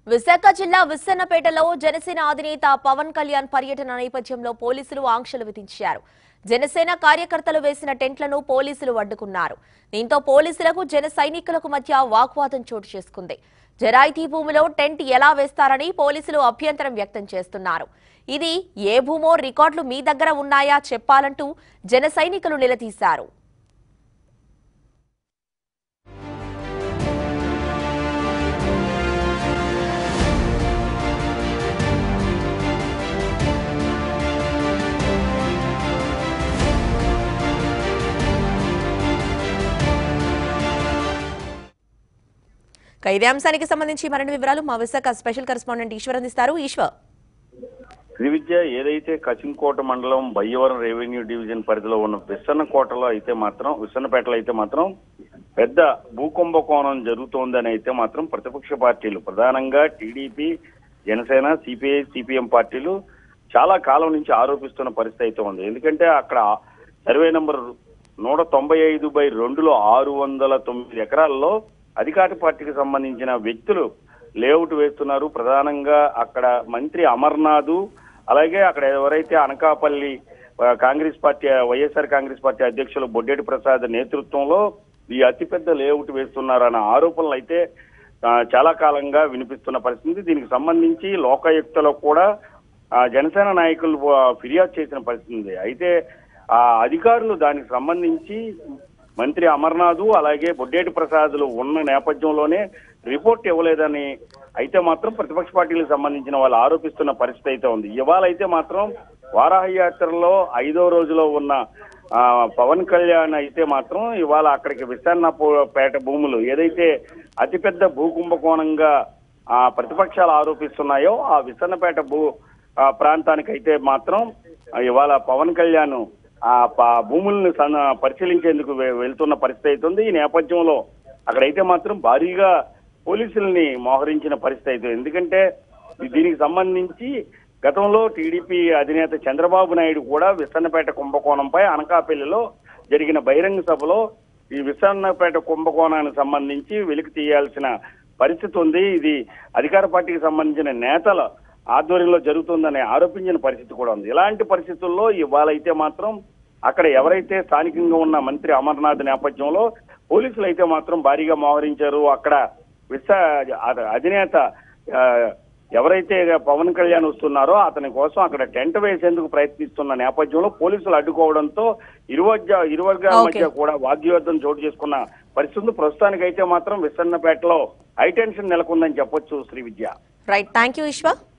విశాఖ జిల్లా విస్సన్నపేటలో జనసేన అధినేత పవన్ కళ్యాణ్ పర్యటన నేపథ్యంలో పోలీసులు ఆంక్షలు విధించారు. జనసేన కార్యకర్తలు వేసిన టెంట్లను పోలీసులు అడ్డుకున్నారు. దీంతో పోలీసులకు జన సైనికులకు మధ్య వాగ్వాదం చోటు చేసుకుంది. జరాయితీ భూమిలో టెంట్ ఎలా వేస్తారని పోలీసులు అభ్యంతరం వ్యక్తం చేస్తున్నారు. ఇది ఏ భూమో రికార్డులు మీ దగ్గర ఉన్నాయా చెప్పాలంటూ జన సైనికులు నిలదీశారు. ఇదే అంశానికి సంబంధించి మరిన్ని వివరాలు మా విశాఖ స్పెషల్ కరెస్పాండెంట్ ఈశ్వర్ అందిస్తారు. ఈశ్వర్, శ్రీ విద్య ఏదైతే కచింకోట మండలం బయ్యవరం రెవెన్యూ డివిజన్ పరిధిలో ఉన్న విస్సన్నపేటలో అయితే మాత్రం పెద్ద భూకుంభకోణం జరుగుతోందని అయితే మాత్రం ప్రతిపక్ష పార్టీలు ప్రధానంగా టీడీపీ, జనసేన, సిపిఐ, సిపిఎం పార్టీలు చాలా కాలం నుంచి ఆరోపిస్తున్న పరిస్థితి అయితే ఉంది. ఎందుకంటే అక్కడ సర్వే నంబర్ 195/2లో 609 ఎకరాల్లో అధికార పార్టీకి సంబంధించిన వ్యక్తులు లేఅవుట్ వేస్తున్నారు. ప్రధానంగా అక్కడ మంత్రి అమర్నాథ్, అలాగే అక్కడ ఎవరైతే అనకాపల్లి కాంగ్రెస్ పార్టీ వైఎస్ఆర్ కాంగ్రెస్ పార్టీ అధ్యక్షులు బొడ్డేటి ప్రసాద్ నేతృత్వంలో ఈ అతిపెద్ద లేఅవుట్ వేస్తున్నారన్న ఆరోపణలు అయితే చాలా కాలంగా వినిపిస్తున్న పరిస్థితి. దీనికి సంబంధించి లోకాయుక్తలో కూడా జనసేన నాయకులు ఫిర్యాదు చేసిన పరిస్థితి. అయితే ఆ అధికారులు దానికి సంబంధించి మంత్రి అమర్నాథ్ అలాగే బొడ్డేటి ప్రసాద్లు ఉన్న నేపథ్యంలోనే రిపోర్ట్ ఇవ్వలేదని అయితే మాత్రం ప్రతిపక్ష పార్టీలకు సంబంధించిన వాళ్ళు ఆరోపిస్తున్న పరిస్థితి అయితే ఉంది. ఇవాళ అయితే మాత్రం వారాహ యాత్రలో 5వ రోజులో ఉన్న పవన్ కళ్యాణ్ అయితే మాత్రం ఇవాళ అక్కడికి విస్సన్నపేట భూములు ఏదైతే అతిపెద్ద భూకుంభకోణంగా ప్రతిపక్షాలు ఆరోపిస్తున్నాయో ఆ విస్సన్నపేట ప్రాంతానికి అయితే మాత్రం ఇవాళ పవన్ కళ్యాణ్ ఆ భూములను పరిశీలించేందుకు వెళ్తున్న పరిస్థితి అవుతుంది. ఈ నేపథ్యంలో అక్కడైతే మాత్రం భారీగా పోలీసుల్ని మోహరించిన పరిస్థితి అవుతుంది. ఎందుకంటే దీనికి సంబంధించి గతంలో టీడీపీ అధినేత చంద్రబాబు నాయుడు కూడా విస్సన్నపేట కుంభకోణంపై అనకాపల్లిలో జరిగిన బహిరంగ సభలో ఈ విస్సన్నపేట కుంభకోణానికి సంబంధించి వెలికి తీయాల్సిన పరిస్థితి ఉంది. ఇది అధికార పార్టీకి సంబంధించిన నేతల ఆధ్వర్యంలో జరుగుతుందని ఆరోపించిన పరిస్థితి కూడా ఉంది. ఇలాంటి పరిస్థితుల్లో ఇవాళ అయితే మాత్రం అక్కడ ఎవరైతే స్థానికంగా ఉన్న మంత్రి అమర్నాథ్ నేపథ్యంలో పోలీసులు అయితే మాత్రం భారీగా మోహరించారు. అక్కడ అధినేత ఎవరైతే పవన్ కళ్యాణ్ వస్తున్నారో అతని కోసం అక్కడ టెంట్ వేసేందుకు ప్రయత్నిస్తున్న నేపథ్యంలో పోలీసులు అడ్డుకోవడంతో ఇరు వర్గాల మధ్య కూడా వాగ్యుద్ధం చోటు చేసుకున్న పరిస్థితి. ప్రస్తుతానికి అయితే మాత్రం విస్సన్నపేటలో హై టెన్షన్ నెలకొందని చెప్పొచ్చు. Shri Vidya. Right, thank you Eshwar.